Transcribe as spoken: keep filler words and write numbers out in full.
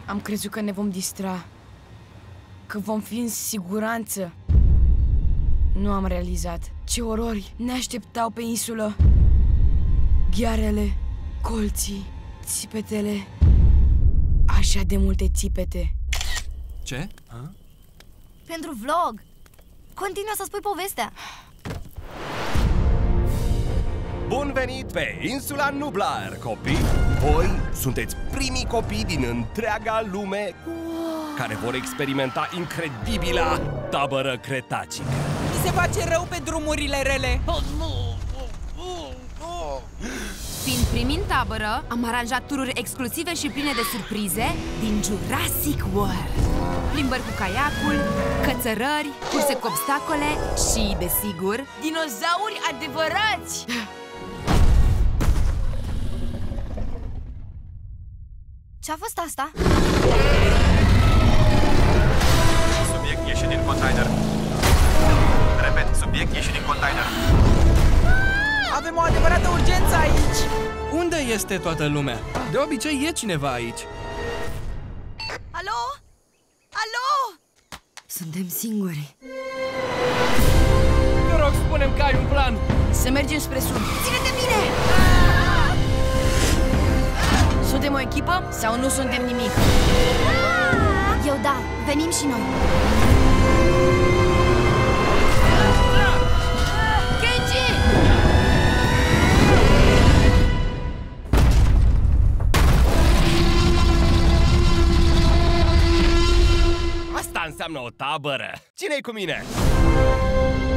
Am crezut că ne vom distra, că vom fi în siguranță. Nu am realizat ce orori ne așteptau pe insulă. Ghearele, colții, țipetele, așa de multe țipete. Ce? Ha? Pentru vlog. Continuă să spui povestea. Bun venit pe insula Nublar, copii! Voi sunteți primii copii din întreaga lume care vor experimenta incredibila tabără cretacică. Mi se face rău pe drumurile rele. Fiind primii în tabără, am aranjat tururi exclusive și pline de surprize din Jurassic World. Plimbări cu caiacul, cățărări, curse cu obstacole și, desigur, dinozauri adevărați! Ce-a fost asta? Subiect ieșit din container. Repet, subiect ieșit din container. Avem o adevărată urgență aici! Unde este toată lumea? De obicei e cineva aici. Alo? Alo? suntem singuri. Te rog, spune-mi că ai un plan. Să mergem spre sud. Ține-te bine! Suntem o echipă sau nu suntem nimic? Eu da, venim și noi. Kenji! Asta înseamnă o tabără. Cine-i cu mine?